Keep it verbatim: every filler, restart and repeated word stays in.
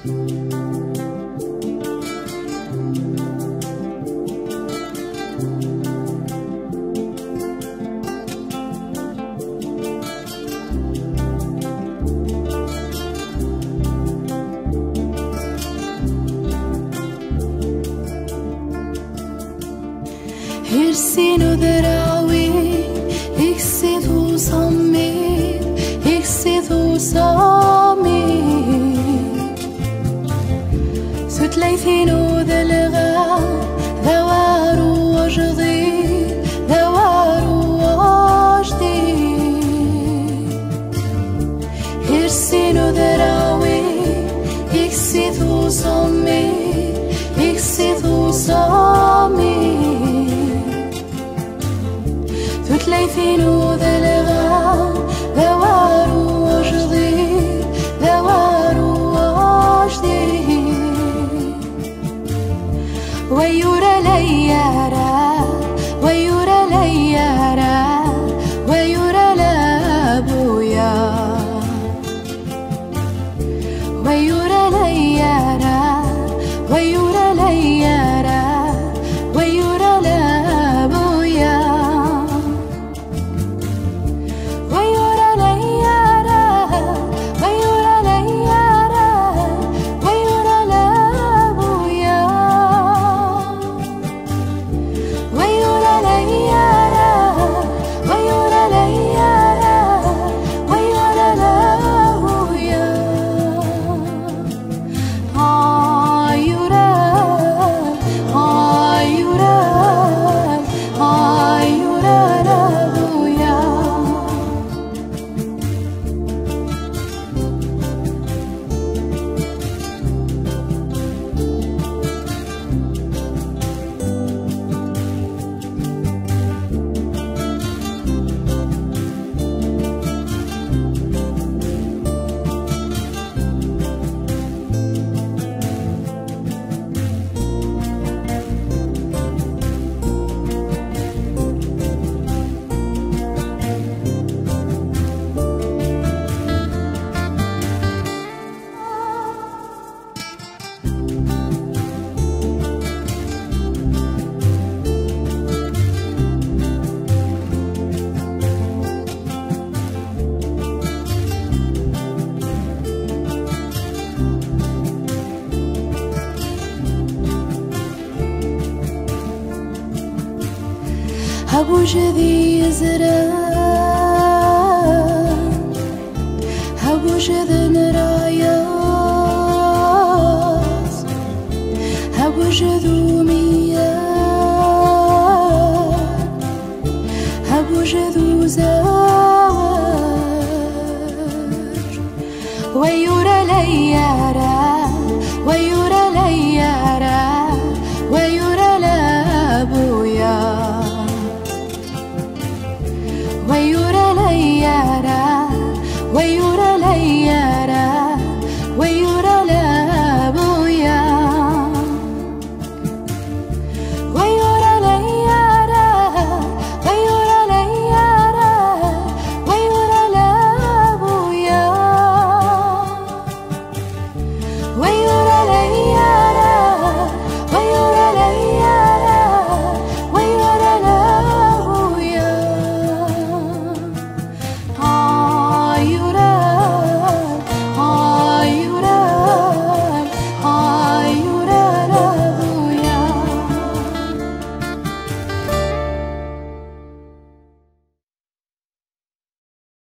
Hirsin ذراوي اكسد وصمي اكسد وصمي ستليثين ذلغا ذوار وجدي ذوار وجدي هرسين ذراوي اكسد وصمي اكسد وصمي ثلاثين ذلغا ذوار وجدي ذوار وجدي ويرى ليارا ويرى ليارا ويرى لابويا ويرى ليارا ويرى ليارا ويرى لابويا أبو جذي يزران أبو جذن راياس أبو جذو مياه أبو جذو زواج ويرى ليارا